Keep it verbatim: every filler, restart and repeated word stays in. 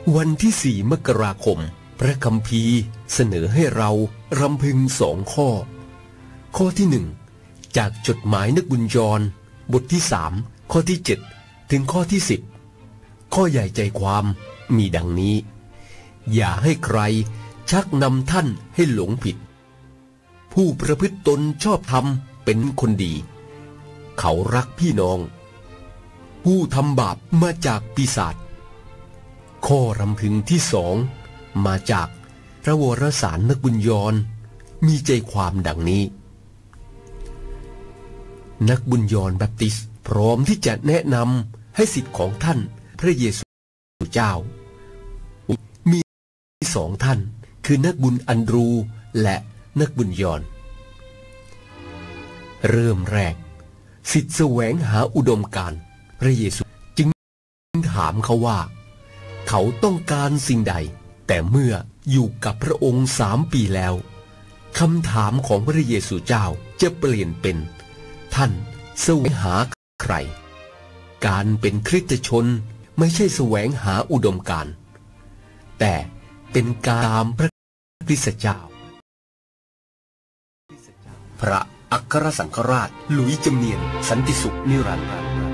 วันที่สี่มกราคมพระคัมภีร์เสนอให้เรารำพึงสองข้อข้อที่หนึ่งจากจดหมายนักบุญยรบทที่สามข้อที่เจ็ดถึงข้อที่สิบข้อใหญ่ใจความมีดังนี้อย่าให้ใครชักนำท่านให้หลงผิดผู้ประพฤติตนชอบธรรมเป็นคนดีเขารักพี่น้องผู้ทำบาปมาจากปีศาจข้อรำพึงที่สองมาจากพระวรสารนักบุญยรมีใจความดังนี้นักบุญยรแบปติสต์พร้อมที่จะแนะนำให้ศิษย์ของท่านพระเยซูเจ้ามีสองท่านคือนักบุญอันดรูและนักบุญยรเริ่มแรกศิษย์แสวงหาอุดมการณ์พระเยซูจึงถามเขาว่าเขาต้องการสิ่งใดแต่เมื่ออยู่กับพระองค์สามปีแล้วคำถามของพระเยซูเจ้าจะเปลี่ยนเป็นท่านแสวงหาใครการเป็นคริสตชนไม่ใช่แสวงหาอุดมการณ์แต่เป็นการตามพระคริสตเจ้าพระอัครสังฆราชหลุยส์จำเนียนสันติสุขนิรันดร์